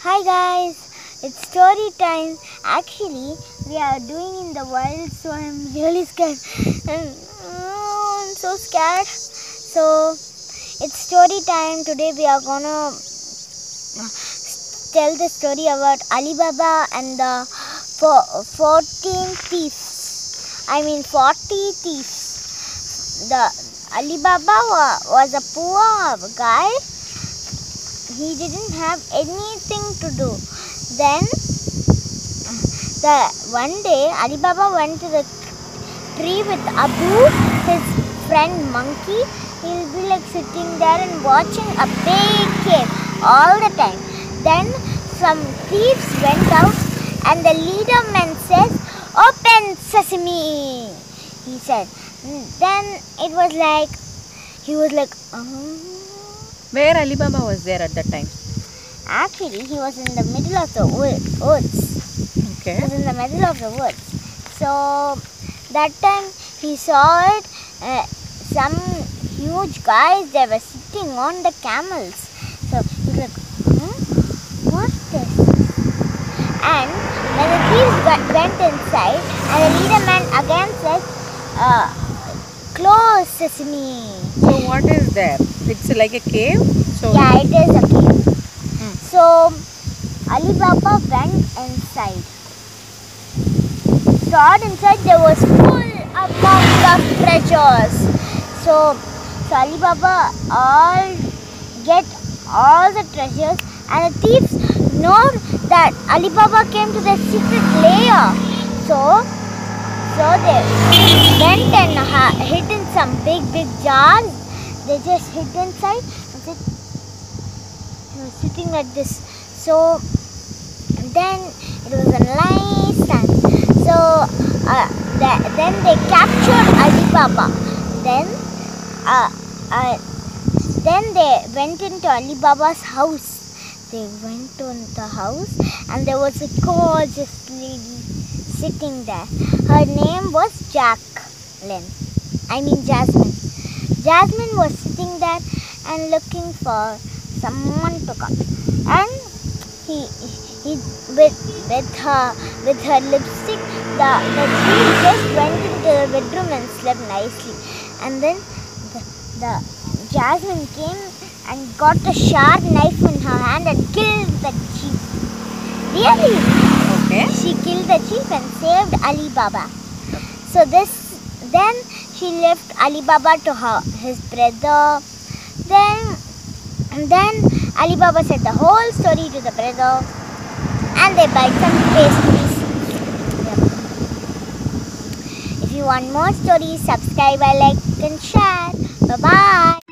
Hi guys, it's story time. Actually, we are doing in the wild, so I'm really scared. I'm so scared. So, it's story time. Today we are gonna tell the story about Alibaba and the 14 thieves. 40 thieves. The Alibaba was a poor guy. He didn't have anything to do. Then one day Alibaba went to the tree with Abu, his friend monkey. He'll be like sitting there and watching a big cave all the time. Then some thieves went out and the leader man says, "Open sesame," he said. Then it was like, he was like, Where Alibaba was there at that time? Actually, he was in the middle of the woods. Okay. He was in the middle of the woods. So, that time he saw it. Some huge guys, they were sitting on the camels. So, he was like, what's this? And when the thieves went inside, and the leader man again said, close sesame. So what is there? It's like a cave? So yeah, it is a cave. So Alibaba went inside. Got inside, there was full amount of treasures. So Alibaba get all the treasures, and the thieves know that Alibaba came to the secret layer. So they went and hid in some big jars. They just hid inside and said, he was sitting like this. So then it was a nice time. So then they captured Alibaba. Then they went into Alibaba's house. They went to the house and there was a gorgeous lady sitting there. Her name was Jasmine. Jasmine was sitting there and looking for someone to come. And he with her lipstick, the thief just went into the bedroom and slept nicely. And then the Jasmine came and got a sharp knife in her hand and killed the chief. Really? okay. She killed the chief and saved Alibaba. So then she left Alibaba to his brother. Then Alibaba said the whole story to the brother, and they buy some pastries. If you want more stories, subscribe, like, and share. Bye bye.